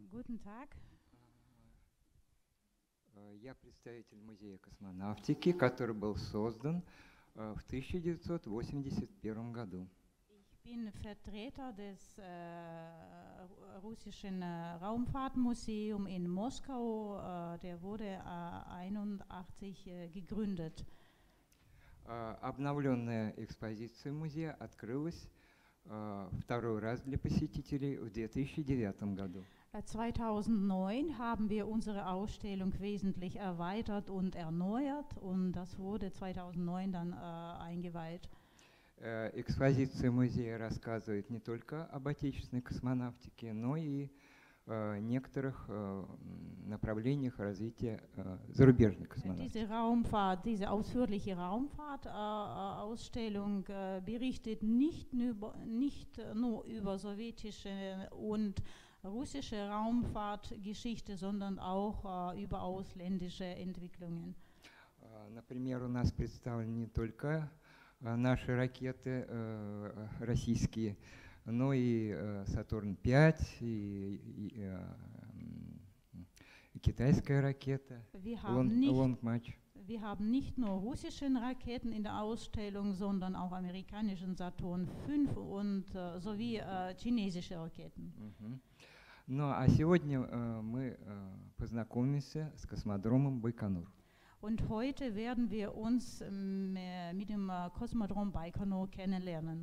Guten Tag. Я представитель Музея космонавтики, который был создан в 1981 году. Ich bin Vertreter des russischen Raumfahrtmuseums in Moskau. Der wurde 1981 gegründet. Обновленная экспозиция музея открылась второй раз для посетителей в 2009 году. 2009 haben wir unsere Ausstellung wesentlich erweitert und erneuert und das wurde 2009 dann eingeweiht. Экспозиция музея рассказывает не только об отечественной космонавтике, но и некоторых направлениях развития зарубежной космонавтики. Diese ausführliche Raumfahrtausstellung berichtet nicht nur über sowjetische und russische Raumfahrtgeschichte, sondern auch über ausländische Entwicklungen. Например, у нас представлены не только наши ракеты российские, но и Сатурн-5, и китайская ракета, Long March. Wir haben nicht nur russische Raketen in der Ausstellung, sondern auch amerikanischen Saturn V und sowie chinesische Raketen. Ну а сегодня мы познакомимся с космодромом Байконур. Und heute werden wir uns mit dem Kosmodrom Baikonur kennenlernen.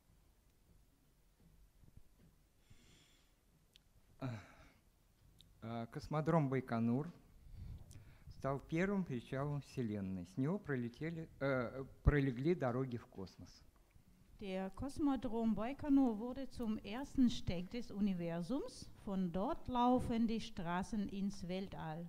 Космодром Байконур стал первым причалом Вселенной. С него пролегли дороги в космос. Der Kosmodrom Baikonur wurde zum ersten Steck des Universums. Von dort laufen die Straßen ins Weltall.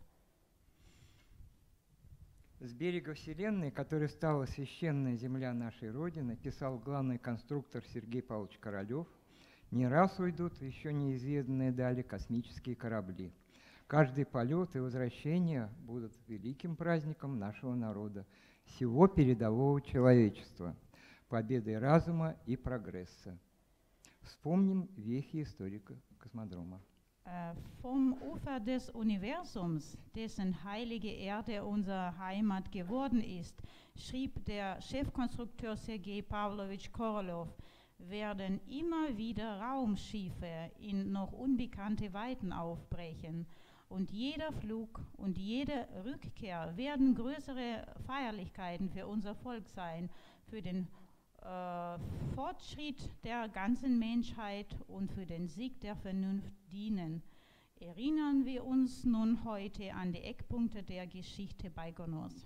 С берега Вселенной, которая стала священная земля нашей Родины, писал главный конструктор Сергей Павлович Королев, не раз уйдут еще неизведанные дали космические корабли. Каждый полет и возвращение будут великим праздником нашего народа, всего передового человечества, победой разума и прогресса. Вспомним вехи историка космодрома. Vom Ufer des Universums, dessen heilige Erde unsere Heimat geworden ist, schrieb der Chefkonstrukteur Sergei Pawlowitsch Korolev, werden immer wieder Raumschiffe in noch unbekannte Weiten aufbrechen. Und jeder Flug und jede Rückkehr werden größere Feierlichkeiten für unser Volk sein, für den Fortschritt der ganzen Menschheit und für den Sieg der Vernunft dienen. Erinnern wir uns nun heute an die Eckpunkte der Geschichte Baikonurs.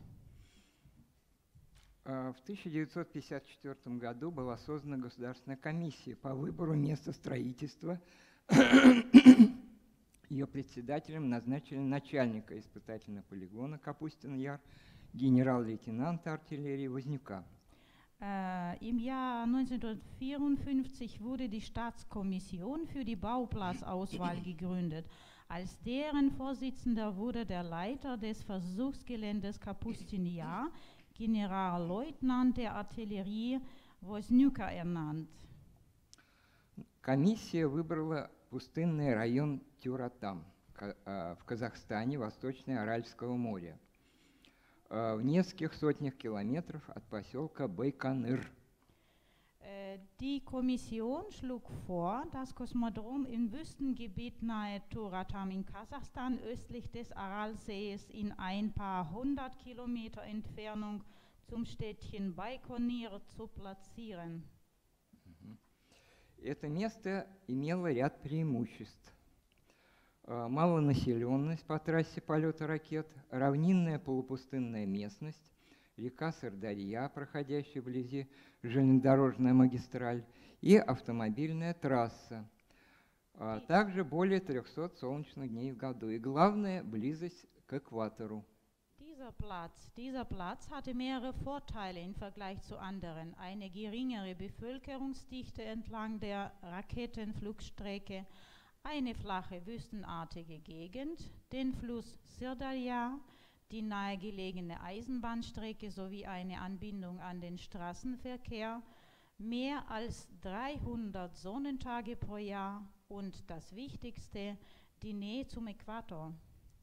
В 1954 году была создана Государственная комиссия по выбору места строительства. Ее председателем назначили начальника испытательного полигона Капустин-Яр, генерал-лейтенанта артиллерии Вознюка. Im Jahr 1954 wurde die Staatskommission für die Bauplatzauswahl gegründet. Als deren Vorsitzender wurde der Leiter des Versuchsgeländes Kapustin-Yar, Generalleutnant der Artillerie Возняка ernannt. Комиссия выбрала пустынный район Тюратам в Казахстане, восточное Аральского моря, в нескольких сотнях километров от поселка Байконур. Die Kommission schlug vor, das Kosmodrom im Wüstengebiet nahe Turatam in Kasachstan östlich des Aralsees in ein paar 100 Kilometer Entfernung zum Städtchen Baikonur zu platzieren. Это место имело ряд преимуществ. Малонаселенность по трассе полета ракет, равнинная полупустынная местность, река Сырдарья, проходящая вблизи железнодорожная магистраль, и автомобильная трасса. Также более 300 солнечных дней в году. И главное, близость к экватору. Dieser Platz hatte mehrere Vorteile im Vergleich zu anderen. Eine geringere Bevölkerungsdichte entlang der Raketenflugstrecke, eine flache wüstenartige Gegend, den Fluss Syrdarya, die nahegelegene Eisenbahnstrecke sowie eine Anbindung an den Straßenverkehr, mehr als 300 Sonnentage pro Jahr Und das Wichtigste, die Nähe zum Äquator.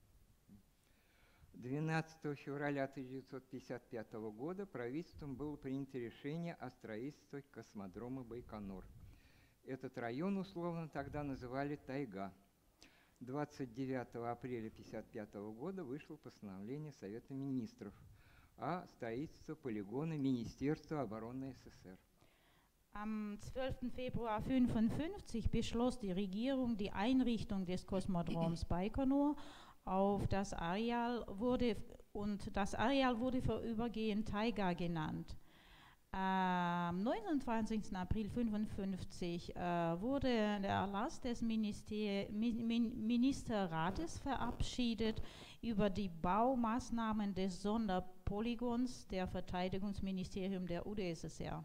12 февраля 1955 года правительством было принято решение о строительстве космодрома Байконур. Этот район условно тогда называли Тайга. 29 апреля 1955 года вышло постановление Совета министров о строительстве полигона Министерства обороны СССР. Am 12. Februar 1955 beschloss die Regierung die Einrichtung des Kosmodroms Baikonur auf das Areal wurde vorübergehend Taiga genannt. Am 29. April 1955 wurde der Erlass des Ministerrates verabschiedet über die Baumaßnahmen des Sonderpolygons der Verteidigungsministerium der UdSSR.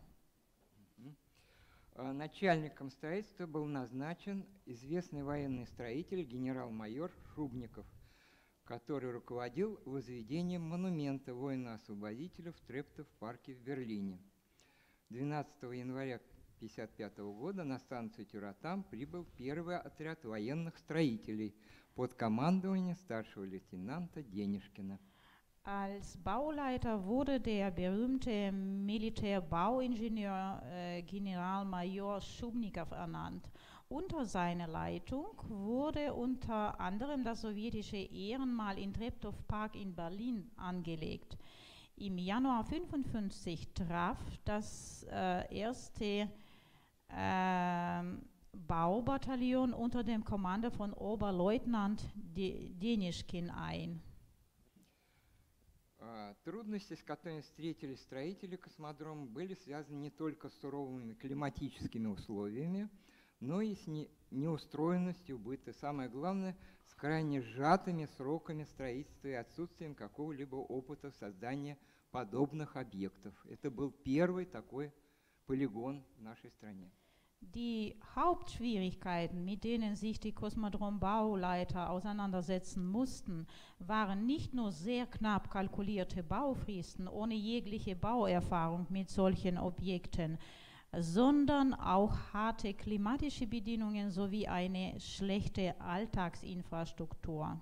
Начальником строительства был назначен известный военный строитель генерал-майор Шубников, который руководил возведением монумента воина-освободителя в Трептов-парке в Берлине. 12 января 1955 года на станцию Тюратам прибыл первый отряд военных строителей под командованием старшего лейтенанта Денишкина. Als Bauleiter wurde der berühmte Militärbauingenieur Generalmajor Schubnikow ernannt. Unter seiner Leitung wurde unter anderem das sowjetische Ehrenmal in Treptow Park in Berlin angelegt. Im Januar 1955 traf das erste Baubataillon unter dem Kommando von Oberleutnant Denischkin ein. Трудности, с которыми встретились строители космодрома, были связаны не только с суровыми климатическими условиями, но и с неустроенностью быта. Самое главное, с крайне сжатыми сроками строительства и отсутствием какого-либо опыта создания подобных объектов. Это был первый такой полигон в нашей стране. Die Hauptschwierigkeiten, mit denen sich die Kosmodrom-Bauleiter auseinandersetzen mussten, waren nicht nur sehr knapp kalkulierte Baufristen ohne jegliche Bauerfahrung mit solchen Objekten, sondern auch harte klimatische Bedingungen sowie eine schlechte Alltagsinfrastruktur.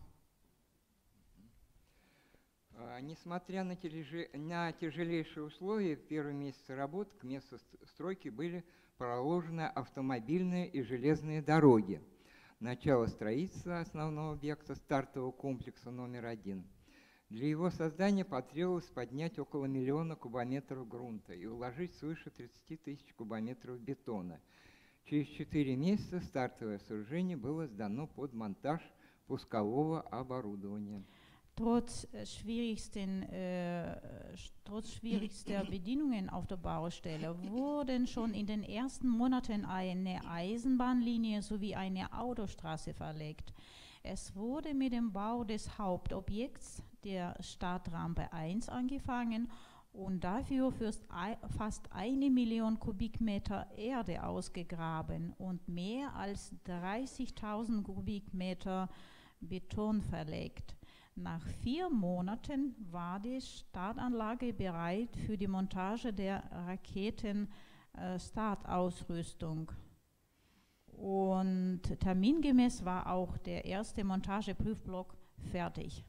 Несмотря на тяжелейшие условия, в первые месяцы работы к месту стройки были проложены автомобильные и железные дороги. Начало строительства основного объекта стартового комплекса номер 1. Для его создания потребовалось поднять около 1 миллиона кубометров грунта и уложить свыше 30 тысяч кубометров бетона. Через 4 месяца стартовое сооружение было сдано под монтаж пускового оборудования. Trotz schwierigster Bedingungen auf der Baustelle wurden schon in den ersten Monaten eine Eisenbahnlinie sowie eine Autostraße verlegt. Es wurde mit dem Bau des Hauptobjekts, der Startrampe 1, angefangen und dafür fast 1 Million Kubikmeter Erde ausgegraben und mehr als 30.000 Kubikmeter Beton verlegt. Nach 4 Monaten war die Startanlage bereit für die Montage der Raketen-Startausrüstung. Und termingemäß war auch der erste Montageprüfblock fertig.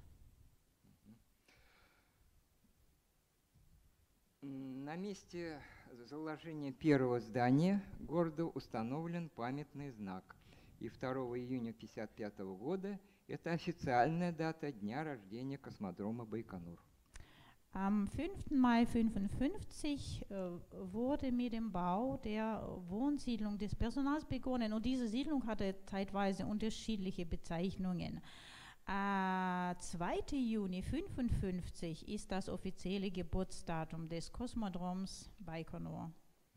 На месте заложения первого здания города установлен памятный знак. И 2 июня 1955 года это официальная дата дня рождения космодрома Байконур. Am 5. Mai 1955 wurde mit dem Bau der Wohnsiedlung des Personals begonnen und diese Siedlung hatte zeitweise unterschiedliche Bezeichnungen. 2. Juni 1955 ist das offizielle Geburtsdatum des Kosmodroms Baikonur.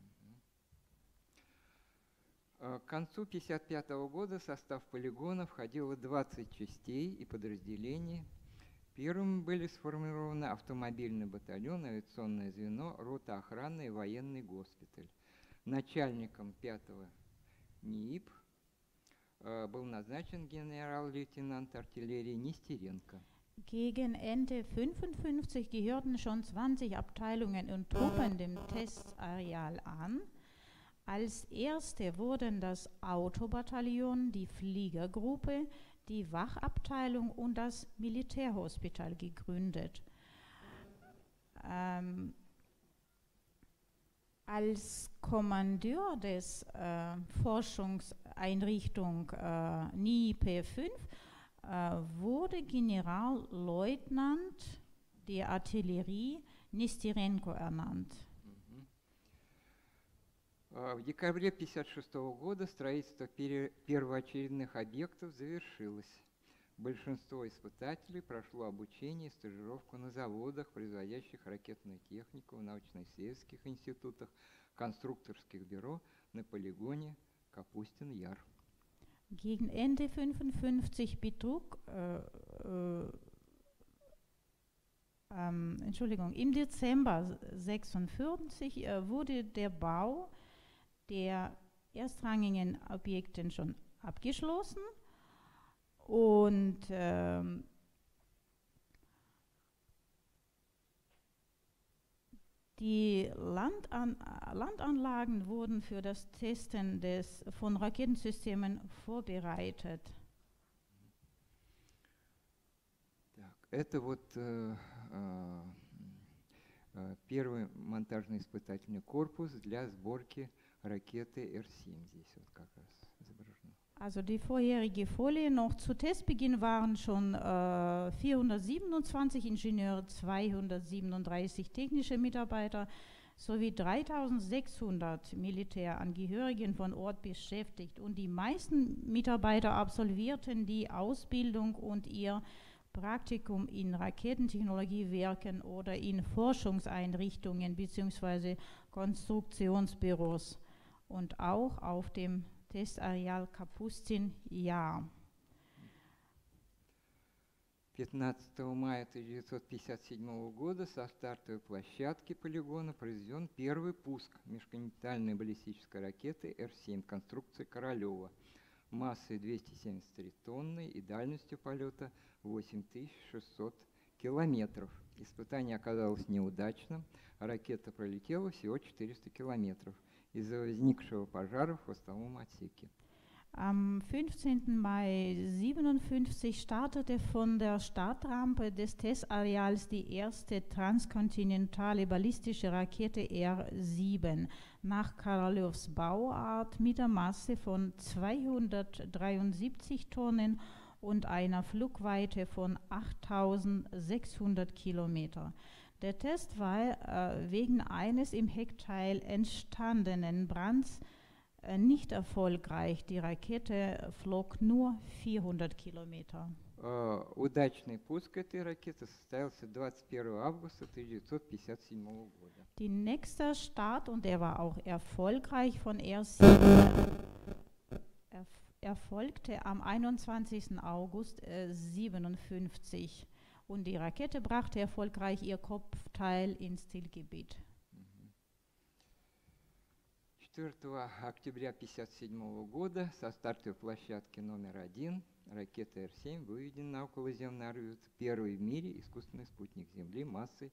К концу 1955 года в состав полигона входило 20 частей и подразделений. Первыми были сформированы автомобильный батальон, авиационное звено, рота охраны и военный госпиталь. Начальником 5-го НИИП был назначен генерал-лейтенант артиллерии Нестеренко. Gegen Ende 1955 gehörten schon 20 Abteilungen und Truppen dem Testareal an. Als erste wurden das Autobataillon, die Fliegergruppe, die Wachabteilung und das Militärhospital gegründet. Als Kommandeur des Forschungseinrichtung NIP-5 wurde Generalleutnant der Artillerie Nesterenko ernannt. В декабре 1956 года строительство первоочередных объектов завершилось. Большинство испытателей прошло обучение и стажировку на заводах, производящих ракетную технику, в научно-исследовательских институтах, конструкторских бюро на полигоне Капустин-Яр. Gegen Ende 1955 betrug, im Dezember 1946 wurde der Bau der erstrangigen Objekte schon abgeschlossen und die Landanlagen wurden für das Testen von Raketensystemen vorbereitet. Это вот первый монтажно-испытательный корпус для сборки ракеты Р-7. Здесь вот как раз изображено. Also die vorherige Folie noch zu Testbeginn waren schon 427 Ingenieure, 237 technische Mitarbeiter sowie 3600 Militärangehörigen von Ort beschäftigt. Und die meisten Mitarbeiter absolvierten die Ausbildung und ihr Praktikum in Raketentechnologiewerken oder in Forschungseinrichtungen bzw. Konstruktionsbüros und auch auf dem Testareal Kapustin-Яр. 15 мая 1957 года со стартовой площадки полигона произведен первый пуск межконтинентальной баллистической ракеты Р-7 конструкции Королева массой 273 тонны и дальностью полета 8600 километров. Испытание оказалось неудачным, ракета пролетела всего 400 километров из-за возникшего пожара в хвостовом отсеке. Am 15. Mai 1957 startete von der Startrampe des Testareals die erste transkontinentale ballistische Rakete R-7 nach Korolews Bauart mit der Masse von 273 Tonnen und einer Flugweite von 8600 Kilometer. Der Test war wegen eines im Heckteil entstandenen Brands nicht erfolgreich. Die Rakete flog nur 400 Kilometer. Удачный пуск этой ракеты состоялся 21 августа 1957 года. Der nächste Start, und der war auch erfolgreich, von R-7 erfolgte am 21. August 1957 und die Rakete brachte erfolgreich ihr Kopfteil ins Zielgebiet. 4 октября 1957 года со стартовой площадки номер 1 ракета Р-7 выведена на околоземный орбиту, первый в мире искусственный спутник Земли массой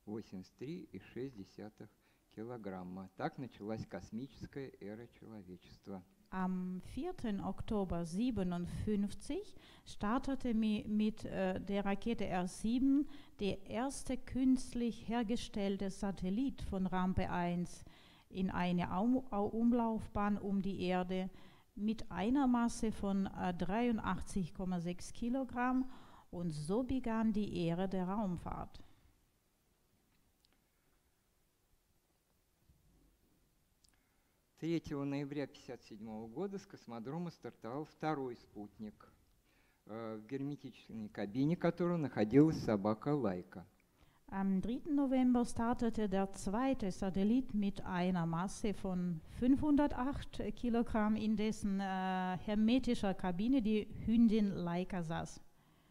83,6 килограмма. Так началась космическая эра человечества. Am 4. Oktober 1957 startete mit der Rakete R-7 der erste künstlich hergestellte Satellit von Rampe 1 in eine Umlaufbahn um die Erde mit einer Masse von 83,6 Kilogramm und so begann die Ära der Raumfahrt. Ноября 1957 года с космодрома стартовал второй спутник, в герметичной кабине которого находилась собака Лайка. Am 3. November startete der zweite Satellit mit einer Masse von 508 Kilogramm, in dessen hermetischer Kabine die Hündin Laika saß.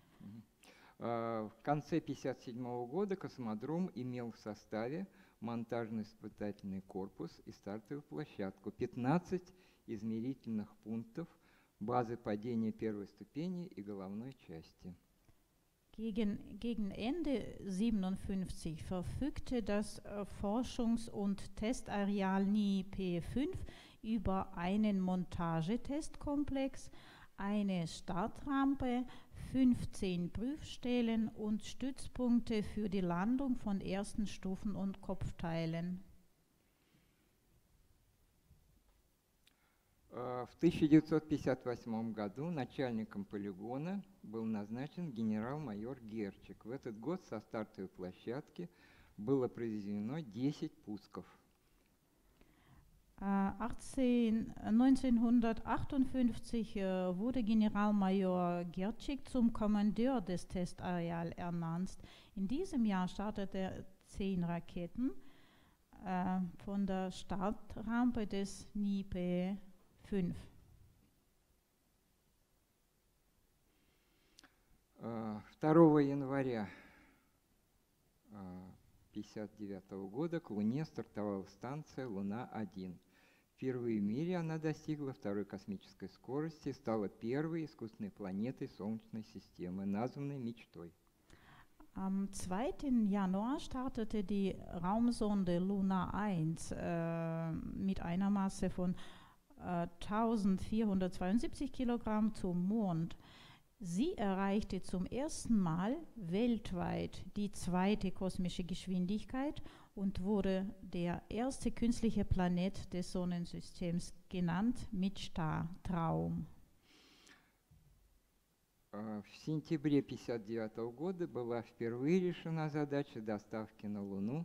В конце 1957 года космодром имел в составе монтажно-испытательный корпус и стартовую площадку, 15 измерительных пунктов, базы падения первой ступени и головной части. Gegen Ende 1957 verfügte das Forschungs- und Testareal NIP-5 über einen Montagetestkomplex, eine Startrampe, 15 Prüfstellen und Stützpunkte für die Landung von ersten Stufen und Kopfteilen. В 1958 году начальником полигона был назначен генерал-майор Герчик. В этот год со стартовой площадки было произведено 10 пусков. 1958 wurde Generalmajor Gertschik zum Kommandeur des Testareals ernannt. In diesem Jahr startete er 10 Raketen von der Startrampe des NIPE 5. 2 января 1959 года к Луне стартовала станция «Луна-1». Впервые в мире она достигла второй космической скорости и стала первой искусственной планетой Солнечной системы, названной «Мечтой». Am 2. Januar startete die Raumsonde Luna 1 mit einer Masse von 1472 Kilogramm zum Mond. Sie erreichte zum ersten Mal weltweit die 2. kosmische Geschwindigkeit und wurde der erste künstliche Planet des Sonnensystems, genannt mit Star, Traum. В сентябре 1959 года была впервые решена задача доставки на Луну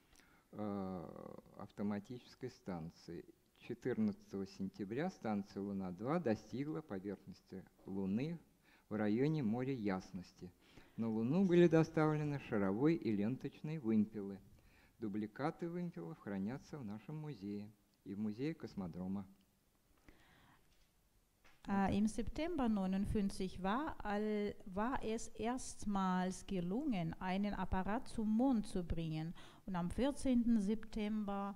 автоматической станции. 14 сентября станция Луна-2 достигла поверхности Луны в районе моря Ясности. На Луну были доставлены шаровой и ленточные вымпелы. Дубликаты вымпелов хранятся в нашем музее и в музее космодрома. Im September 1959 war es erstmals gelungen, einen Apparat zum Mond zu bringen. Und am 14. September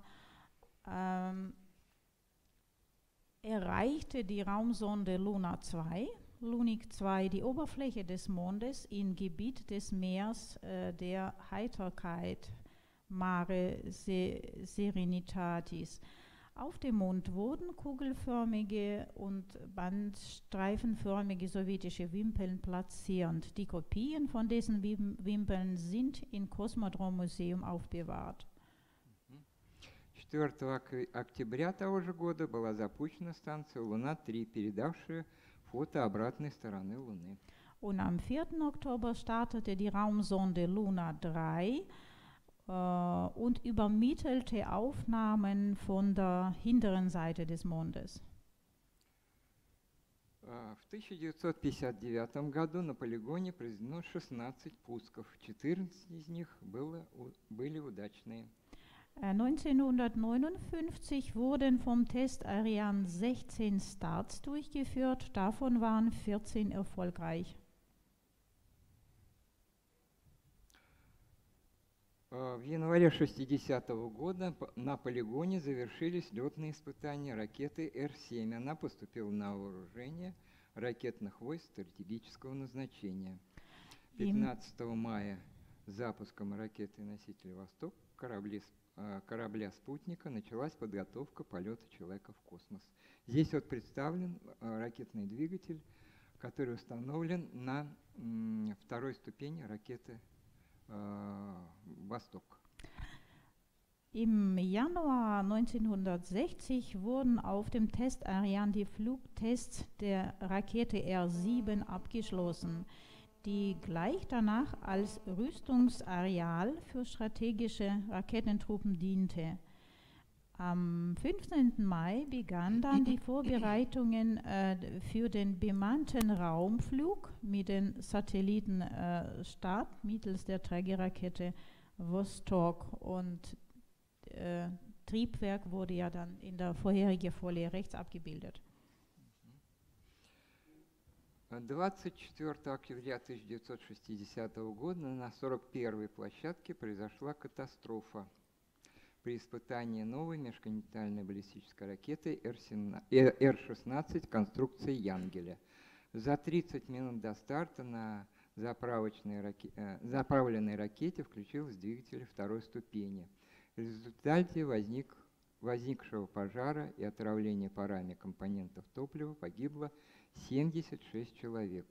erreichte die Raumsonde Luna 2, Lunik 2, die Oberfläche des Mondes im Gebiet des Meers der Heiterkeit, Mare Serenitatis. Auf dem Mond wurden kugelförmige und bandstreifenförmige sowjetische Wimpeln platziert. Die Kopien von diesen Wimpeln sind im Kosmodrom-Museum aufbewahrt. 4 октября того же года была запущена станция Луна-3, передавшая фото обратной стороны Луны. Und am 4. Oktober startete die Raumsonde Luna 3 und übermittelte Aufnahmen von der hinteren Seite des Mondes. В 1959 году на полигоне произведено 16 пусков, 14 из них были удачные. 1959 wurden vom Testarian 16 Starts durchgeführt, davon waren 14 erfolgreich. В январе 1960 года на полигоне завершились летные испытания ракеты Р-7. Она поступила на вооружение ракетных войск стратегического назначения. 15 мая запуском ракеты-носителя «Восток» корабля-спутника началась подготовка полета человека в космос. Здесь вот представлен ракетный двигатель, который установлен на второй ступени ракеты «Восток». Im Januar 1960 wurden auf dem Testarian die Flugtests der Rakete R-7 abgeschlossen, die gleich danach als Rüstungsareal für strategische Raketentruppen diente. Am 15. Mai begannen dann die Vorbereitungen für den bemannten Raumflug mit den Satellitenstart mittels der Trägerrakete Vostok, und Triebwerk wurde ja dann in der vorherigen Folie rechts abgebildet. 24 октября 1960 года на 41-й площадке произошла катастрофа при испытании новой межконтинентальной баллистической ракеты Р-16 конструкции Янгеля. За 30 минут до старта на заправленной ракете включился двигатель второй ступени. В результате возник возникшего пожара и отравления парами компонентов топлива погибло 76 человек.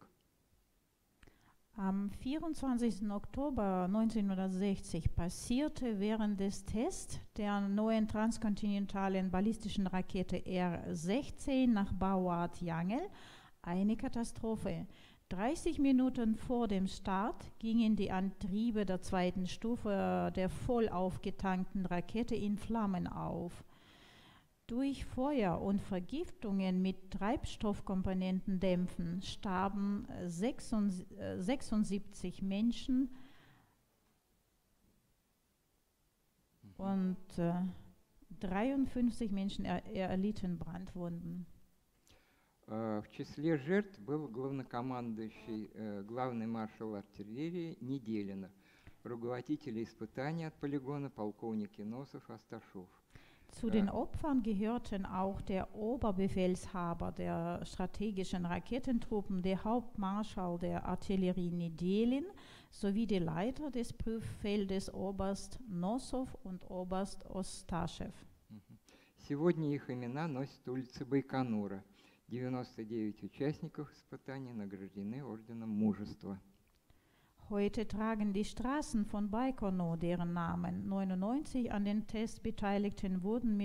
Am 24. Oktober 1960 passierte während des Tests der neuen transkontinentalen ballistischen Rakete R-16 nach Bawat Jangel eine Katastrophe. 30 Minuten vor dem Start gingen die Antriebe der zweiten Stufe der voll aufgetankten Rakete in Flammen auf. Durch Feuer und Vergiftungen mit Treibstoffkomponentendämpfen starben 76 Menschen und 53 Menschen erlitten Brandwunden. В числе жертв был главнокомандующий, главный маршал артиллерии Неделинов, руководители испытаний от полигона полковник Иносов Асташов. Zu den Opfern gehörten auch der Oberbefehlshaber der strategischen Raketentruppen, der Hauptmarschall der Artillerie Nedelin sowie die Leiter des Prüffeldes Oberst Nosov und Oberst Ostaschew. Сегодня их имена носят улицы Байконура. 99 участников испытаний награждены орденом Мужества. Heute tragen die Straßen von Baikonur deren Namen. 99 an den Tests Beteiligten wurden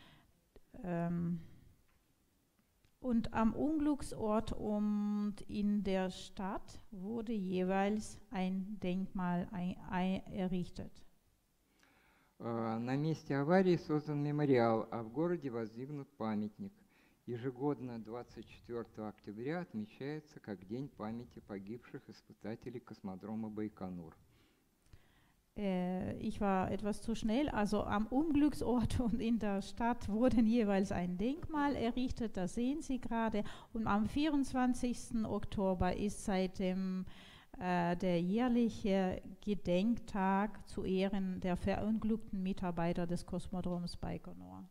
und am Unglücksort und in der Stadt wurde jeweils ein Denkmal errichtet. На месте аварии создан мемориал, а в городе воздвигнут памятник. Ежегодно 24 октября отмечается как День памяти погибших испытателей космодрома Байконур. Ich war etwas zu schnell. Also am Unglücksort und in der Stadt wurden jeweils ein Denkmal errichtet, das sehen Sie gerade. Und am 24. Oktober ist seitdem der jährliche Gedenktag zu Ehren der verunglückten Mitarbeiter des Kosmodroms Baikonur.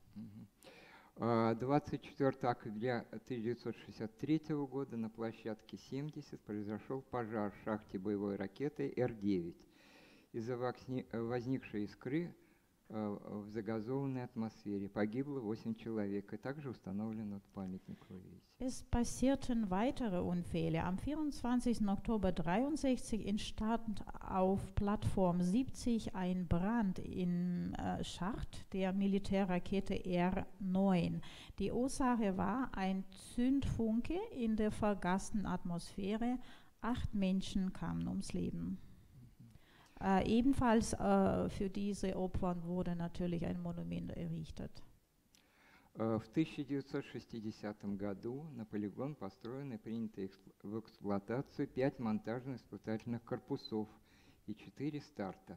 24 октября 1963 года на площадке 70 произошел пожар в шахте боевой ракеты Р-9 из-за возникшей искры в загазованной атмосфере. Погибло 8 человек, и также установлен этот памятник, вы видите. Es passierten weitere Unfälle. Am 24. Oktober 1963 entstand auf Plattform 70 ein Brand im Schacht der Militärrakete R-9. Die Ursache war ein Zündfunke in der vergaßten Atmosphäre. 8 Menschen kamen ums Leben. Ebenfalls für diese Opfer wurde natürlich ein Monument errichtet. В 1960 году на полигон построены и приняты в эксплуатацию 5 монтажно-испытательных корпусов и 4 старта.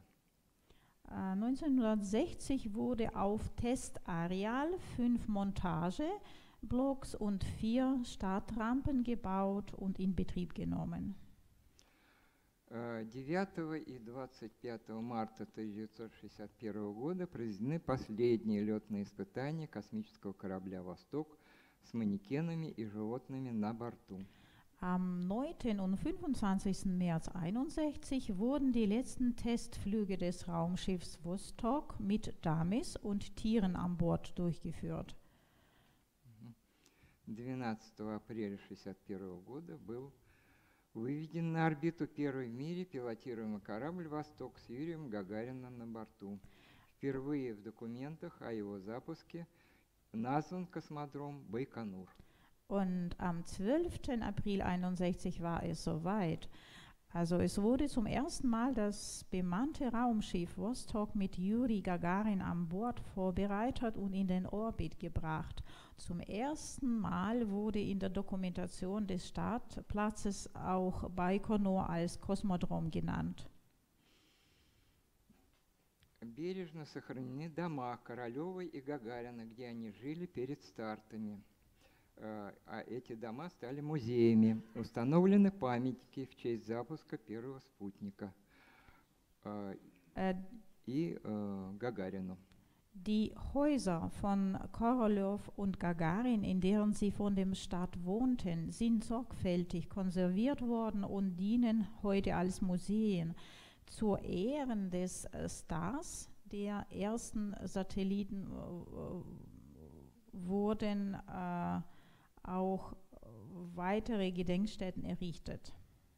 1960 wurde auf Testareal 5 Montageblocks und 4 Startrampen gebaut und in Betrieb genommen. 9 и 25 марта 1961 года произведены последние летные испытания космического корабля «Восток» с манекенами и животными на борту. Am 9. und 25. März 1961 wurden die letzten Testflüge des Raumschiffs Vostok mit Dummies und Tieren an Bord durchgeführt. 12 апреля 1961 года был выведен на орбиту первый в мире пилотируемый корабль «Восток» с Юрием Гагарином на борту. Впервые в документах о его запуске назван космодром Байконур. Und am 12. April 1961 war es soweit. Also es wurde zum ersten Mal das bemannte Raumschiff Vostok mit Juri Gagarin an Bord vorbereitet und in den Orbit gebracht. Zum ersten Mal wurde in der Dokumentation des Startplatzes auch Baikonur als Kosmodrom genannt. Бережно сохранены дома Королевой и Гагарина, где они жили перед стартами. А эти дома стали музеями. Установлены памятники в честь запуска первого спутника и Гагарину. Die Häuser von Korolev und Gagarin, in deren sie von dem Start wohnten, sind sorgfältig konserviert worden und dienen heute als Museen. Zu Ehren des Stars der ersten Satelliten wurden auch weitere Gedenkstätten errichtet.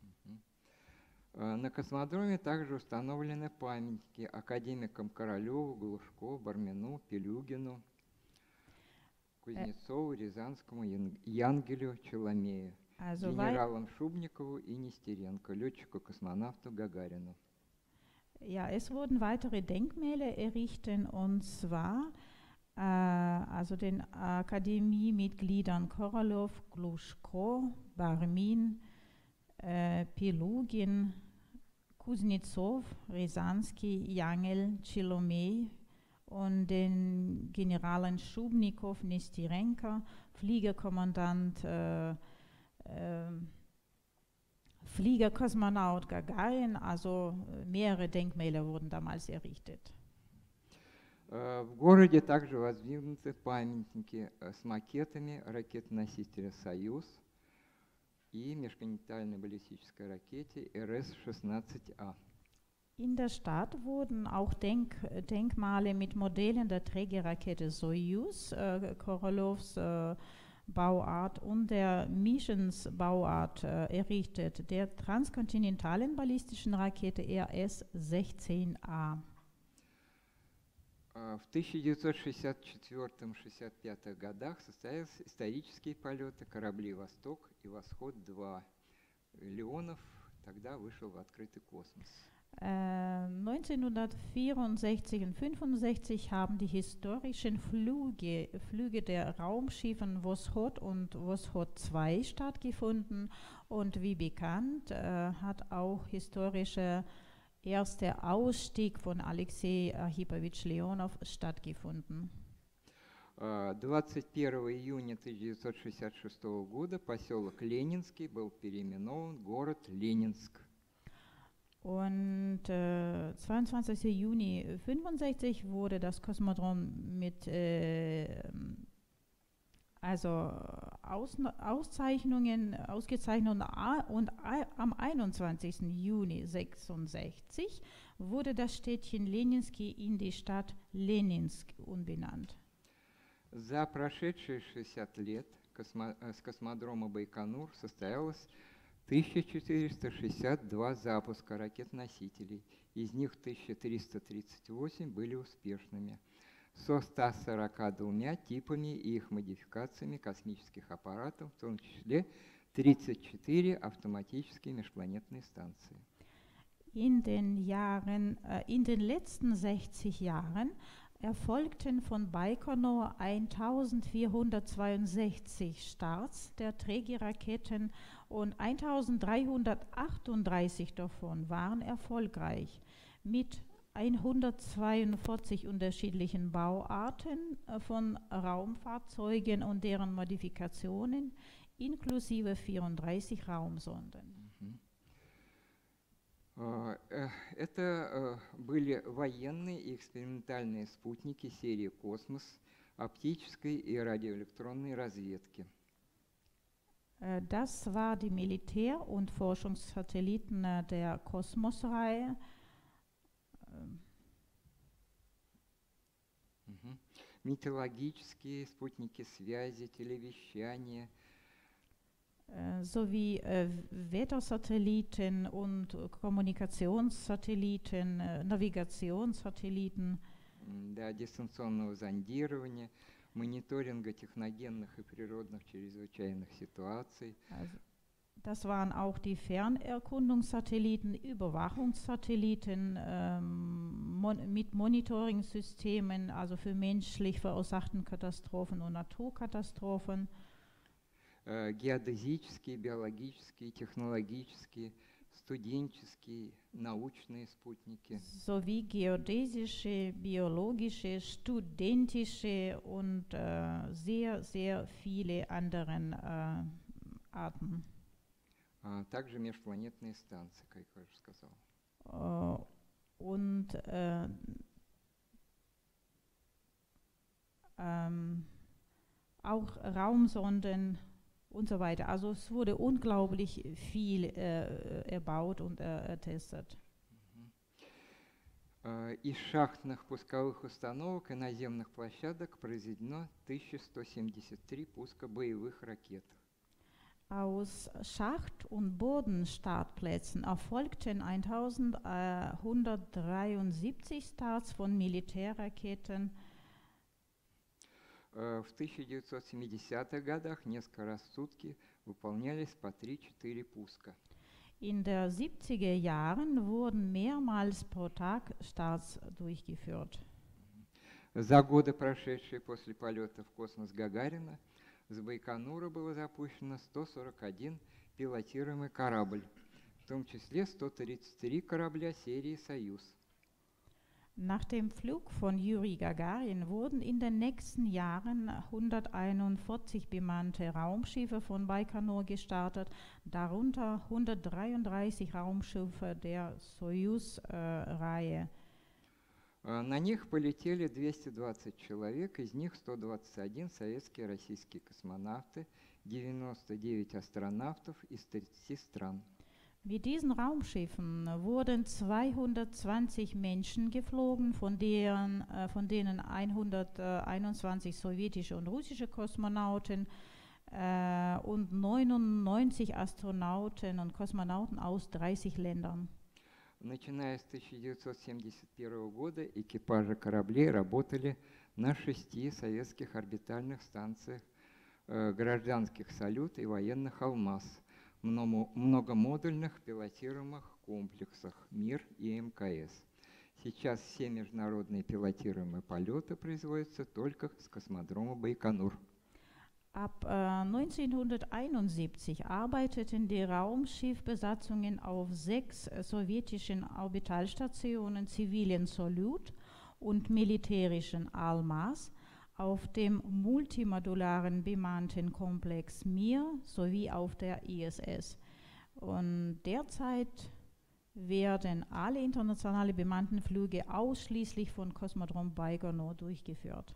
На космодроме также установлены памятники академикам Королеву, Глушко, Бармину, Пелюгину, Кузнецову, Рязанскому, Янгелю, Челомею, генералам Шубникову и Нестеренко, летчику-космонавту Гагарину. Ja, es wurden weitere Denkmäler errichtet, und zwar also den Akademiemitgliedern Korolev, Glushko, Barmin, Pelugin, Kuznetsov, Rязанский, Jangel, Chilomey und den Generalen Schubnikow, Nesterenko, Fliegerkommandant, Fliegerkosmonaut Gagarin, also mehrere Denkmäler wurden damals errichtet. В городе также воздвигнуты памятники с макетами ракетоносителя «Союз» и межконтинентальной баллистической ракете РС-16А. In der Stadt wurden auch Denkmale mit Modellen der Trägerrakete Soyuz, Korolevs Bauart und der Missions Bauart errichtet, der transkontinentalen ballistischen Rakete RS-16A. В 1964-65 годах состоялись исторические полеты кораблей «Восток» и «Восход-2». Леонов тогда вышел в открытый космос. 1964 und 1965 haben die historischen Flüge der Raumschiffe Voskhod und Voskhod 2 stattgefunden, und wie bekannt hat auch historischer erster Ausstieg von Alexei Archipovich Leonov stattgefunden. 21 июня 1966 года поселок Ленинский был переименован в город Ленинск. Und 22. Juni 1965 wurde das Kosmodrom mit ausgezeichnet, und am 21. Juni 1966 wurde das Städtchen Leninsky in die Stadt Leninsk umbenannt. За прошедшие 60 лет с космодрома Байконур состоялось 1462 запуска ракет-носителей, из них 1338 были успешными, со 142 типами и их модификациями космических аппаратов, в том числе 34 автоматические межпланетные станции. In den letzten 60 Jahren erfolgten von Baikonur 1462 Starts der Trägerraketen und 1338 davon waren erfolgreich, mit 142 unterschiedlichen Bauarten von Raumfahrzeugen und deren Modifikationen, inklusive 34 Raumsonden. Это были военные и экспериментальные спутники серии «Космос» оптической и радиоэлектронной разведки. Das war die Militär- und Forschungssatelliten der Kosmos-Reihe. Метеорологические спутники связи, телевещания. Sowie Wettersatelliten und Kommunikationssatelliten, Navigationssatelliten. Для дистанционного зондирования, мониторинга техногенных и природных чрезвычайных ситуаций. Das waren auch die Fernerkundungssatelliten, Überwachungssatelliten mit Monitoring-Systemen, also für menschlich verursachten Katastrophen und Naturkatastrophen. Геодезические, биологические, технологические, студенческие, научные спутники. Sowie geodäsische, biologische, studentische und sehr, sehr viele anderen Arten. Также межпланетные станции, как я уже сказал. Und auch Raumsonden und so weiter. Also es wurde unglaublich viel erbaut und ertestet. Из шахтных пусковых установок и наземных площадок произведено 1173 пуска боевых ракет. Aus Schacht- und Bodenstartplätzen erfolgten 1173 Starts von Militärraketen. В 1970-х годах несколько раз в сутки выполнялись по 3-4 пуска. In der 70er Jahren wurden mehrmals pro Tag Starts durchgeführt. За годы, прошедшие после полета в космос Гагарина, с Байконура было запущено 141 пилотируемый корабль, в том числе 133 корабля серии «Союз». Nach dem Flug von Juri Gagarin wurden in den nächsten Jahren 141 bemannte Raumschiffe von Baikonur gestartet, darunter 133 Raumschiffe der Soyuz-Reihe. На них полетели 220 человек, из них 121 советские и российские космонавты, 99 астронавтов из 30 стран. Mit diesen Raumschiffen wurden 220 Menschen geflogen, von denen 121 sowjetische und russische Kosmonauten und 99 Astronauten und Kosmonauten aus 30 Ländern. Начиная с 1971 года экипажи кораблей работали на 6 советских орбитальных станциях гражданских «Салют» и военных «Алмаз», многомодульных пилотируемых комплексах «Мир» и МКС. Сейчас все международные пилотируемые полеты производятся только с космодрома Байконур. Ab 1971 arbeiteten die Raumschiffbesatzungen auf 6 sowjetischen Orbitalstationen, zivilen Salyut und militärischen Almaz, auf dem multimodularen bemannten Komplex Mir sowie auf der ISS. Und derzeit werden alle internationalen bemannten Flüge ausschließlich von Kosmodrom Baikonur durchgeführt.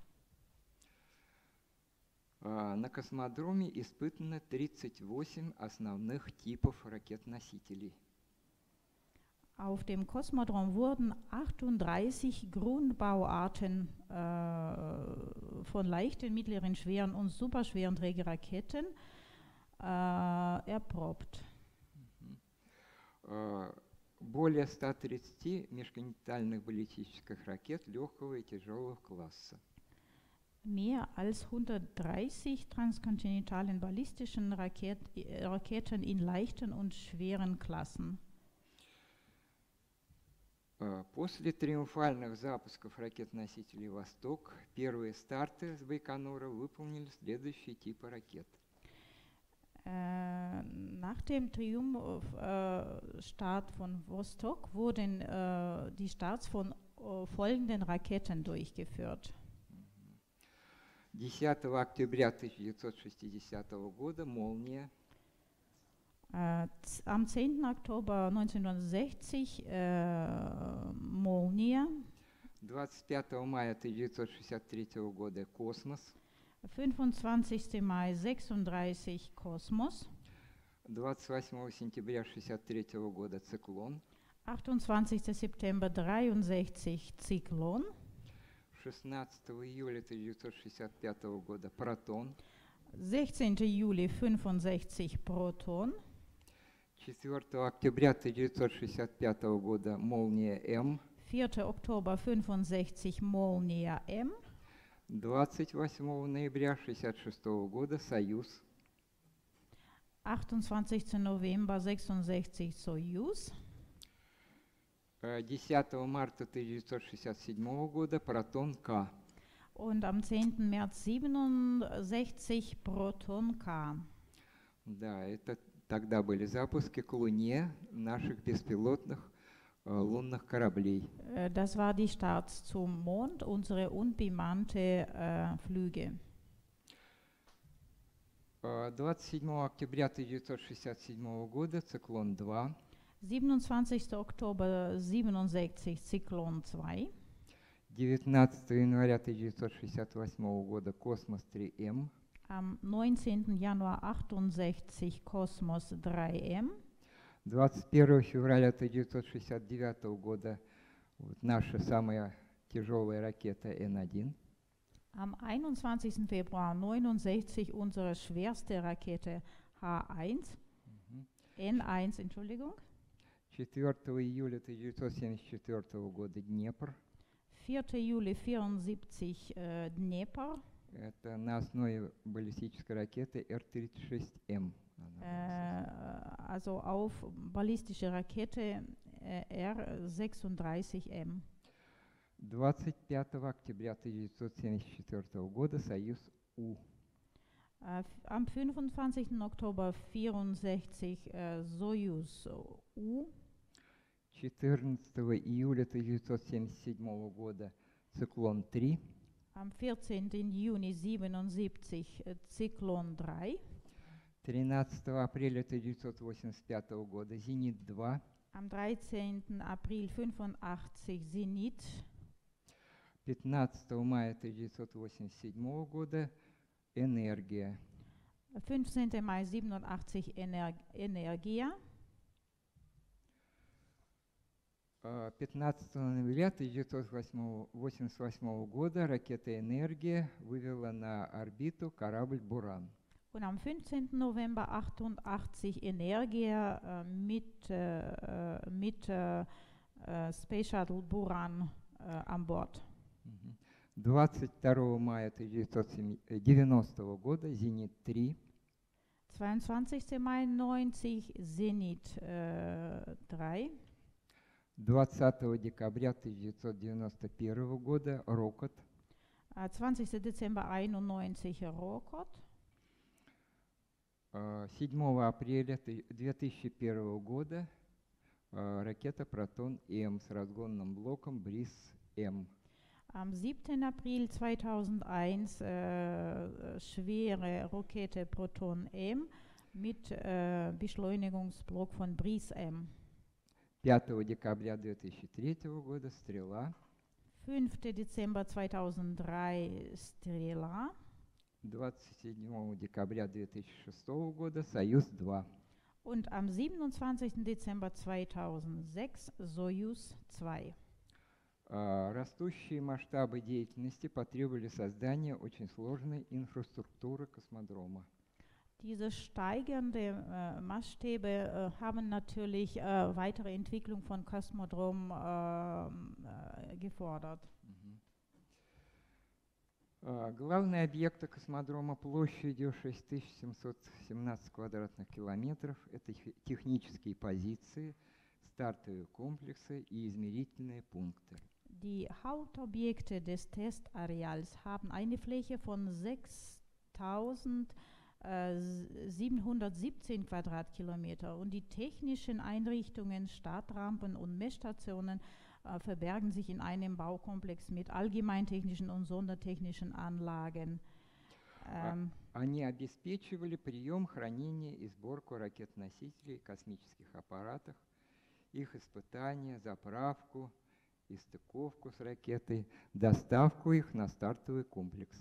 На космодроме испытано 38 основных типов ракет-носителей. Auf dem Kosmodrom wurden 38 Grundbauarten von leichten, mittleren, schweren und superschweren Trägerraketen erprobt. Более 130 межконтинентальных баллистических ракет легкого и тяжелого класса. Mehr als 130 transkontinentalen ballistischen Raketen in leichten und schweren Klassen. После триумфальных запусков ракет-носителей «Восток» первые старты с Байконура выполнили следующие типы ракет. Nach dem Triumphstart von Vostok wurden die Starts von folgenden Raketen durchgeführt. 10 октября 1960 года «Молния». Am 10. Oktober 1960 Молния. 25 мая 1963 года «Космос». 25. Mai 36 Kosmos. 28 сентября 1963 года «Циклон». 28. September 63 Zyklon. 16 июля 1965 года «Протон». 16. Juli 65 Proton. 4 октября 1965 года «Молния М». 4. Oktober 65 Молния M. 28 ноября 1966 года «Союз». 28. November 66 Soyuz. 10 марта 1967 года «Протон К». Und am 10. März 67 Proton K. Да, это тогда были запуски к Луне наших беспилотных лунных кораблей. Das war die Starts zum Mond, unsere unbemannte Flüge. 27 октября 1967 года «Циклон-2». 27. Oktober 67 Zyklon 2. 19 января 1968 года «Космос-3М». Am 19. Januar 68 Kosmos 3M. 21 февраля 1969 года Вот наша самая тяжелая ракета Н-1. Am 21. Februar 69 unsere schwerste Rakete H1, N1, Entschuldigung. 4 июля 1974 года Днепр. 4. Juli 74 Dnepr, Это на основе баллистической ракеты Р-36М. also auf ballistische Rakete R-36M. 25 октября 1974 года Союз У. Am 25. Oktober 64 Soyuz U. 14 июля 1977 года Циклон-3. Am 14. Juni 77 Zyklon 3. 13 апреля 1985 года Зенит-2. Am 13. April 85 Zenit. 15 мая 1987 года Энергия. 15. Mai 87 Energia. 15 ноября 1988 года ракета «Энергия» вывела на орбиту корабль «Буран». Und am 15. November 88 Energia mit Space Shuttle Buran an Bord. 22 мая 1990 года «Зенит-3». 22. Mai 90 Zenit 3. 20 декабря 1991 года «Рокот». 20. Dezember 91 Rokot. 7 апреля 2001 года ракета «Протон-М» с разгонным блоком «Бриз-М». Am 7. April 2001 schwere Rakete Proton M mit Beschleunigungsblock von Bris-M. 5 декабря 2003 года «Стрела». 5. Dezember 2003 Strela. 27 декабря 2006 года «Союз-2». Und am 27. Dezember 2006 Soyuz 2. Растущие масштабы деятельности потребовали создания очень сложной инфраструктуры космодрома. Diese steigenden Maßstäbe haben natürlich weitere Entwicklung von Kosmodrom gefordert. Главные объекты космодрома площадью 6717 квадратных километров – это технические позиции, стартовые комплексы и измерительные пункты. Die Hauptobjekte des Testareals haben eine Fläche von 6.717 Quadratkilometer und die technischen Einrichtungen, Startrampen und Messstationen verbergen sich in einem Baukomplex mit allgemeintechnischen und sondertechnischen Anlagen. Они обеспечивали прием, хранение и сборку ракет-носителей и космических аппаратов, их испытания, заправку и стыковку с ракетой, доставку их на стартовый комплекс.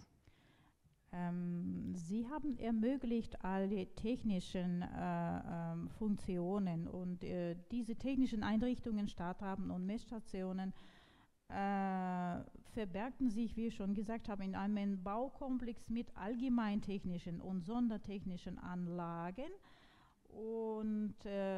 Sie haben ermöglicht alle technischen Funktionen und diese technischen Einrichtungen, Startrampen und Messstationen verbergen sich, wie ich schon gesagt habe, in einem Baukomplex mit allgemeintechnischen und sondertechnischen Anlagen und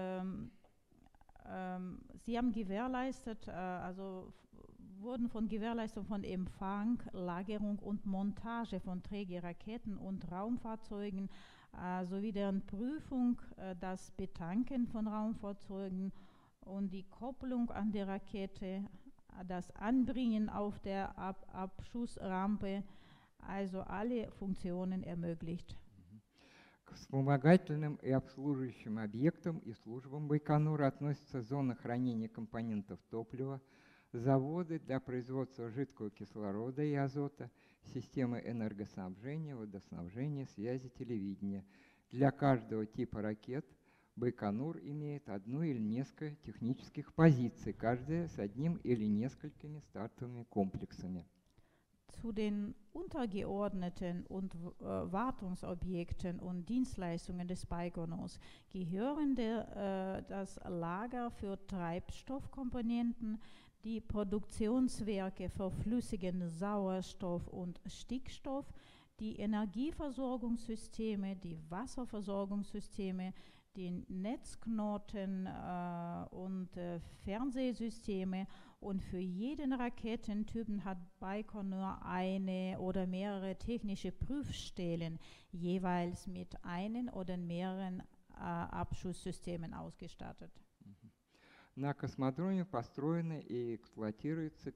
sie haben gewährleistet, wurden von Gewährleistung von Empfang, Lagerung und Montage von Trägerraketen und Raumfahrzeugen sowie deren Prüfung, das Betanken von Raumfahrzeugen und die Kopplung an der Rakete, das Anbringen auf der Abschussrampe, also alle Funktionen ermöglicht. К вспомогательным и обслуживающим объектам и службам Байконура относятся зона хранения компонентов топлива, заводы для производства жидкого кислорода и азота, системы энергоснабжения, водоснабжения, связи, телевидения. Для каждого типа ракет Байконур имеет одну или несколько технических позиций, каждая с одним или несколькими стартовыми комплексами. zu den untergeordneten und Wartungsobjekten und Dienstleistungen des Baikonurs gehören das Lager für Treibstoffkomponenten, die Produktionswerke für flüssigen Sauerstoff und Stickstoff, die Energieversorgungssysteme, die Wasserversorgungssysteme, die Netzknoten und Fernsehsysteme. Und für jeden Raketentypen hat Baikonur eine oder mehrere technische Prüfstellen, jeweils mit einem oder mehreren Abschusssystemen ausgestattet. На космодроме построено и эксплуатируется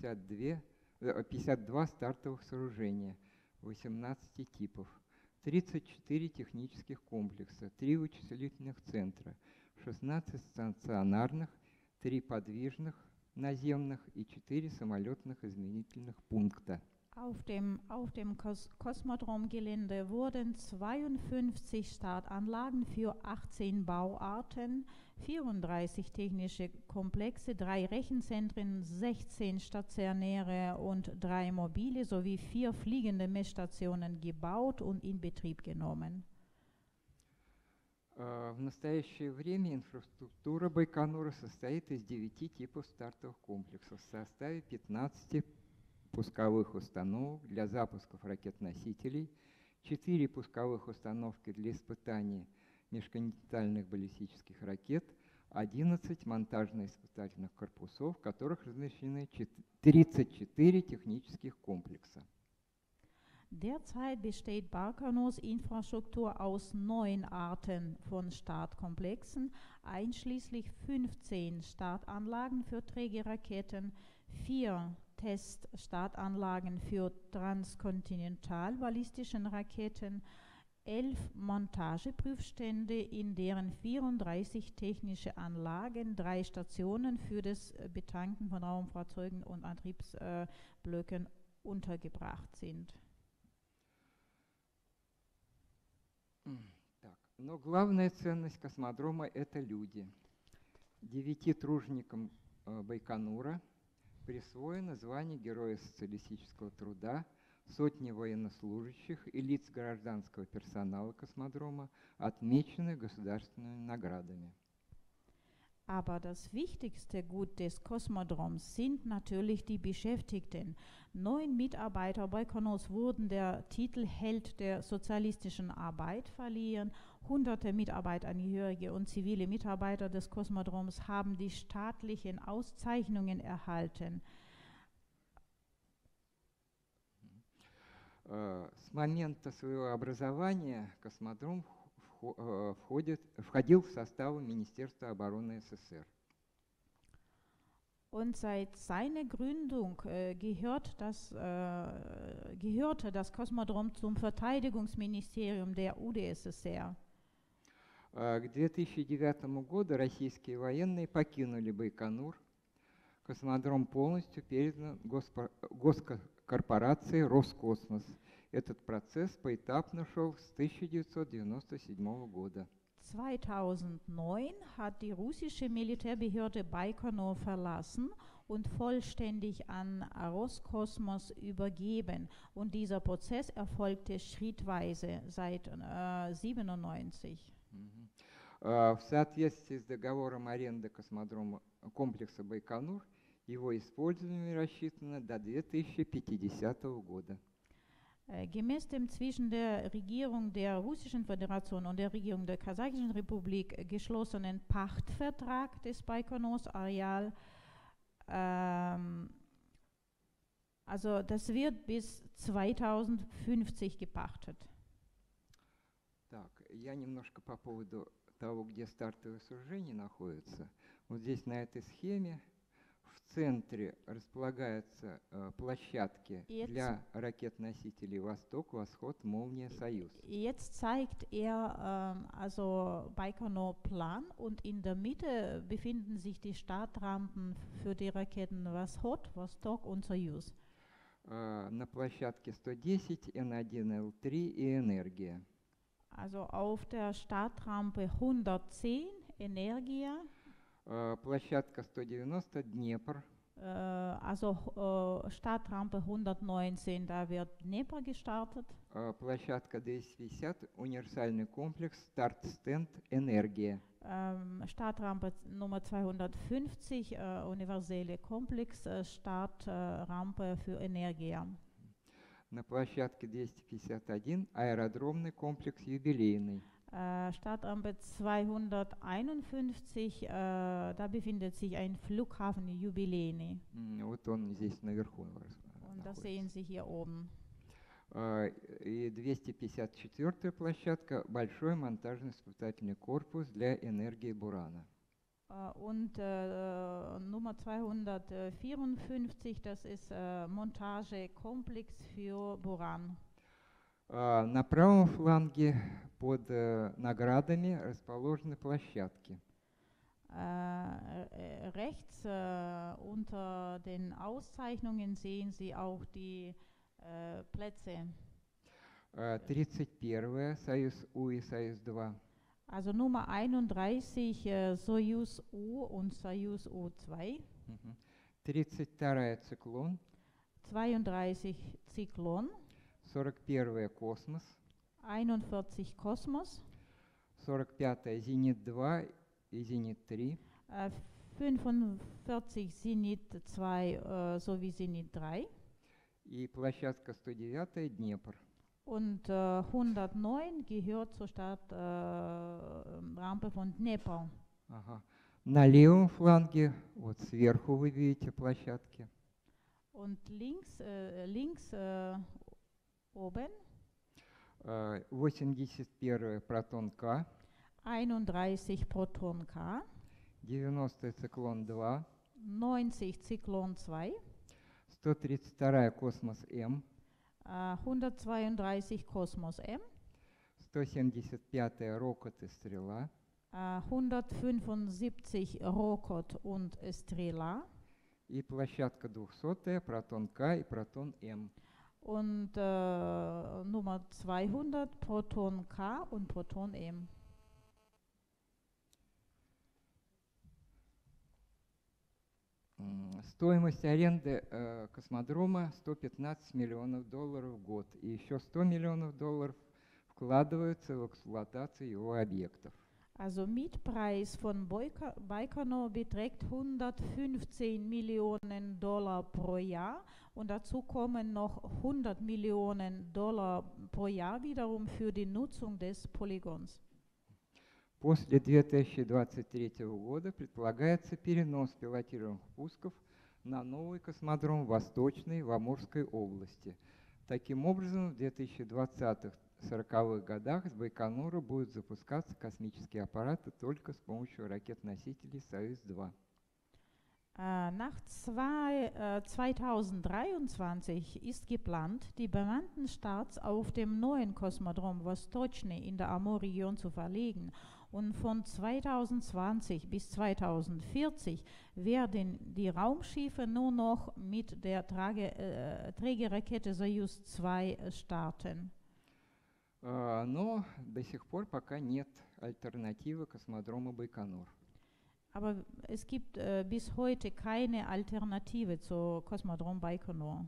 52 стартовых сооружения 18 типов, 34 технических комплекса, 3 вычислительных центра, 16 стационарных, 3 подвижных наземных и 4 самолетных измерительных пункта. Auf dem Kosmodrom-Gelände wurden 52 Startanlagen für 18 Bauarten, 34 technische Komplexe, 3 Rechenzentren, 16 stationäre und 3 mobile sowie 4 fliegende Messstationen gebaut und in Betrieb genommen. В настоящее время инфраструктура Байконура состоит из 9 типов стартовых комплексов в составе 15 пусковых установок для запусков ракет-носителей, 4 пусковых установки для испытаний межконтинентальных баллистических ракет, 11 монтажно-испытательных корпусов, в которых размещены 34 технических комплекса. Derzeit besteht Baikonurs Infrastruktur aus 9 Arten von Startkomplexen, einschließlich 15 Startanlagen für Trägerraketen, 4 Teststartanlagen für transkontinentalballistischen Raketen, 11 Montageprüfstände, in deren 34 technische Anlagen, 3 Stationen für das Betanken von Raumfahrzeugen und Antriebsblöcken untergebracht sind. Так. Но главная ценность космодрома – это люди. 9 труженикам Байконура присвоено звание Героя социалистического труда, сотни военнослужащих и лиц гражданского персонала космодрома отмечены государственными наградами. Aber das wichtigste Gut des Kosmodroms sind natürlich die Beschäftigten. 9 Mitarbeiter Baikonurs wurden der Titel Held der sozialistischen Arbeit verliehen. Hunderte Mitarbeiterangehörige und zivile Mitarbeiter des Kosmodroms haben die staatlichen Auszeichnungen erhalten. С момента своего образования космодром входил в состав Министерства обороны СССР. Und seit seiner Gründung gehörte das Kosmodrom zum Verteidigungsministerium der UdSSR. К 2009 году российские военные покинули Байконур. Космодром полностью передан госкорпорации «Роскосмос». Этот процесс поэтапно шел с 1997 года. 2009 hat die russische Militärbehörde Baikonur verlassen und vollständig an Roskosmos übergeben. Und dieser Prozess erfolgte schrittweise seit 1997. В соответствии с договором аренды космодрома комплекса Байконур, его использование рассчитано до 2050 года. Gemäß dem zwischen der Regierung der Russischen Föderation und der Regierung der Kasachischen Republik geschlossenen Pachtvertrag des Baikonurs Areal, also das wird bis 2050 gepachtet. Так, я немножко по поводу того, где стартовые сооружения находятся. Вот здесь на этой схеме в центре располагаются площадки для ракет-носителей «Восток», «Восход», «Молния», «Союз». Jetzt zeigt also Baikonur-Plan und in der Mitte befinden sich die Startrampen für die Raketen «Восход», «Восток» und «Союз». На площадке 110 N1, L3 и «Энергия». Also auf der Startrampe 110 Energia. Площадка 190 Днепр. Startrampe 119, da wird Dnepr gestartet. Площадка 250, универсальный комплекс, старт-стенд «Энергия». Startrampe Nummer 250, universelle Komplex, Startrampe für Energia. На площадке 251 аэродромный комплекс «Юбилейный». Startrampe 251, da befindet sich ein Flughafen Jubiläni. Вот он здесь наверху. Und das sehen Sie hier oben. И 254-я площадка – большой монтажно-испытательный корпус для энергии Бурана. Und Nummer 254, das ist Montagekomplex für Buran. На правом фланге под наградами расположены площадки. Rechts unter den Auszeichnungen sehen Sie auch die Plätze. 31-я Союз У и Союз 2. Also Nummer 31 Soyuz U und Soyuz U2. 32-я Циклон. 32 Zyklon. 41-я Космос. 41 Kosmos. 45-я Зенит-2 и Зенит-3. 45 Zenit 2 sowie Zenit 3. И площадка 109-я Днепр. Und 109 gehört zur Startrampe von Dnepr. Ага. На левом фланге, вот сверху вы видите площадки. Und links oben 81-я Протон К. 31 Proton K. 90-й Циклон 2. 90 Zyklon 2. 132-я Космос М. 132 Kosmos M. 175-я Рокот и Стрела. 175 Rokot und Strela. И площадка 200-я Протон К и Протон М. Und Nummer 200 Proton K und Proton M. Стоимость аренды космодрома $115 миллионов в год. И еще $100 миллионов вкладываются в эксплуатацию его объектов. Also Mietpreis von Baikonur beträgt $115 Millionen pro Jahr und dazu kommen noch $100 Millionen pro Jahr wiederum für die Nutzung des Polygons. После 2023 года предполагается перенос пилотируемых пусков на новый космодром Восточный в Амурской области. Таким образом, в 2020-40-х годах с Байконура будут запускаться космические аппараты только с помощью ракет-носителей «Союз-2». Nach 2023 ist geplant, die bemannten Starts auf dem neuen Kosmodrom Vostochny in der Amur-Region zu verlegen. Und von 2020 bis 2040 werden die Raumschiffe nur noch mit der Trägerrakete Soyuz 2 starten. Но до сих пор пока нет альтернативы космодрому Байконур. Aber es gibt bis heute keine Alternative zu Kosmodrom Baikonur.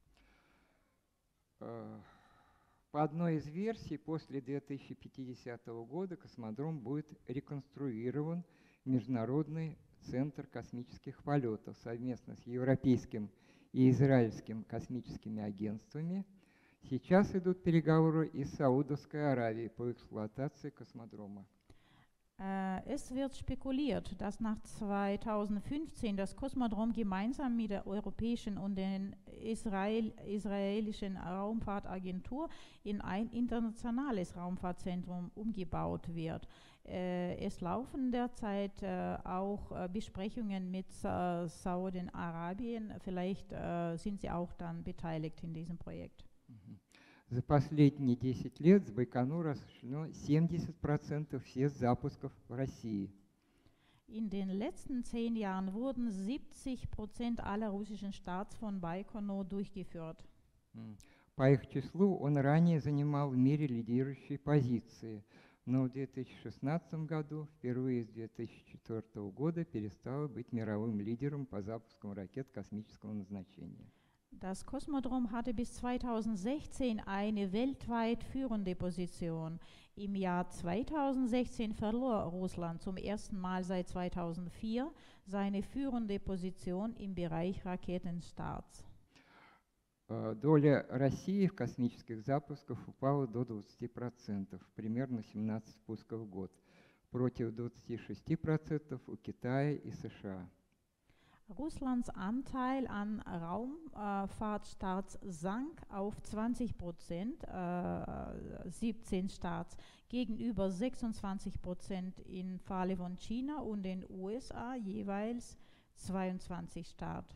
По одной из версий, после 2050 года космодром будет реконструирован в Международный центр космических полетов совместно с Европейским и Израильским космическими агентствами. Сейчас идут переговоры и с Саудовской Аравией по эксплуатации космодрома. Es wird spekuliert, dass nach 2015 das Kosmodrom gemeinsam mit der europäischen und der israelischen Raumfahrtagentur in ein internationales Raumfahrtzentrum umgebaut wird. Es laufen derzeit auch Besprechungen mit Saudi-Arabien. Vielleicht sind sie auch dann beteiligt in diesem Projekt. За последние 10 лет с Байконура осуществлено 70% всех запусков в России. In den letzten 10 Jahren wurden 70% aller russischen Starts von Baikonur durchgeführt. По их числу он ранее занимал в мире лидирующие позиции. но в 2016 году впервые с 2004 года перестало быть мировым лидером по запускам ракет космического назначения. Das Kosmodrom hatte bis 2016 eine weltweit führende Position. Im Jahr 2016 verlor Russland zum ersten Mal seit 2004 seine führende Position im Bereich Raketenstarts. Доля России в космических запусках упала до 20%, примерно 17 пусков в год, против 26% у Китая и США. Russlands Anteil an Raumfahrtstarts sank auf 20%, 17 Starts, gegenüber 26% im Falle von China und den USA jeweils 22 Starts.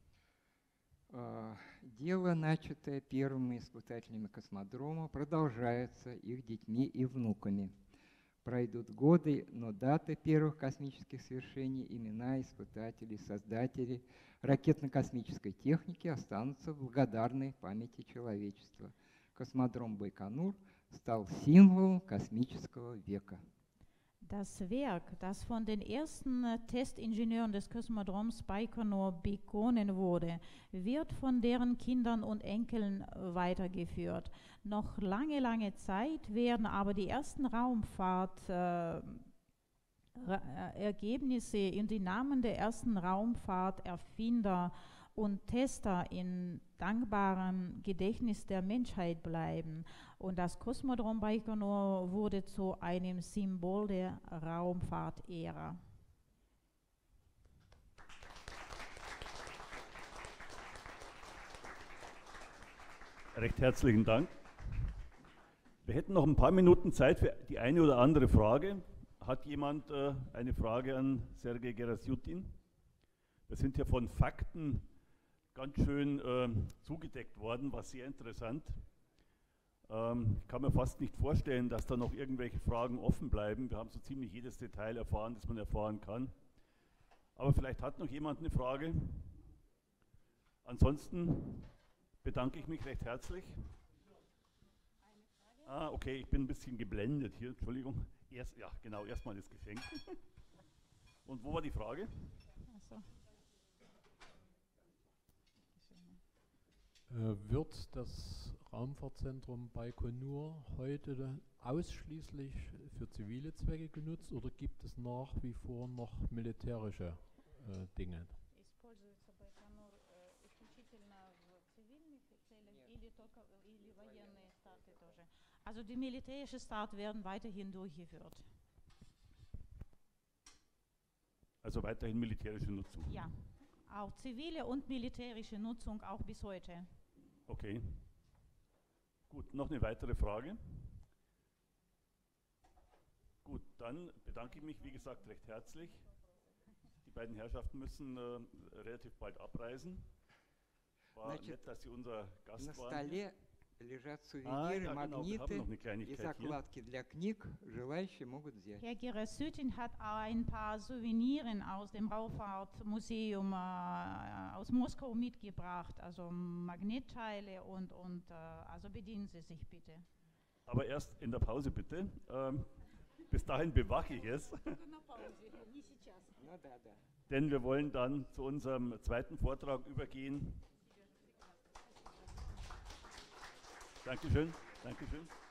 Дело, начатое первыми испытателями космодрома, продолжается их детьми и внуками. Пройдут годы, но даты первых космических свершений, имена испытателей, создателей ракетно-космической техники останутся в благодарной памяти человечества. Космодром Байконур стал символом космического века. Das Werk, das von den ersten Testingenieuren des Kosmodroms Baikonur begonnen wurde, wird von deren Kindern und Enkeln weitergeführt. Noch lange, lange Zeit werden aber die ersten Raumfahrtergebnisse und die Namen der ersten Raumfahrterfinder und Tester in dankbarem Gedächtnis der Menschheit bleiben. Und das Kosmodrom Baikonur wurde zu einem Symbol der Raumfahrtära. Recht herzlichen Dank. Wir hätten noch ein paar Minuten Zeit für die eine oder andere Frage. Hat jemand eine Frage an Sergei Gerasyutin? Wir sind ja von Fakten ganz schön zugedeckt worden, war sehr interessant. Ich kann mir fast nicht vorstellen, dass da noch irgendwelche Fragen offen bleiben. Wir haben so ziemlich jedes Detail erfahren, das man erfahren kann. Aber vielleicht hat noch jemand eine Frage. Ansonsten bedanke ich mich recht herzlich. Okay, ich bin ein bisschen geblendet hier, Entschuldigung. Erstmal das Geschenk. Und wo war die Frage? Also. Wird das Raumfahrtzentrum Baikonur heute ausschließlich für zivile Zwecke genutzt oder gibt es nach wie vor noch militärische Dinge? Also die militärischen Starts werden weiterhin durchgeführt. Also weiterhin militärische Nutzung? Ja, auch zivile und militärische Nutzung auch bis heute. Okay. Gut, noch eine weitere Frage? Gut, dann bedanke ich mich, wie gesagt, recht herzlich. Die beiden Herrschaften müssen relativ bald abreisen. War nett, dass Sie unser Gast waren. Лежат сувениры, магниты и hier. закладки для книг. Желающие могут взять. Herr Gerasyutin hat ein paar Souveniren aus dem Raumfahrtmuseum aus Moskau mitgebracht, also Magnetteile und also bedienen Sie sich bitte. Aber erst in der Pause bitte. Bis dahin bewache ich es. Denn wir wollen dann zu unserem zweiten Vortrag übergehen. Dankeschön. Dankeschön.